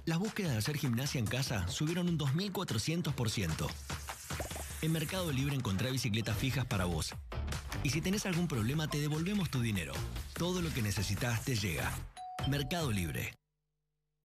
Las búsquedas de hacer gimnasia en casa subieron un 2400%. En Mercado Libre encontrá bicicletas fijas para vos. Y si tenés algún problema, te devolvemos tu dinero. Todo lo que necesitas te llega. Mercado Libre.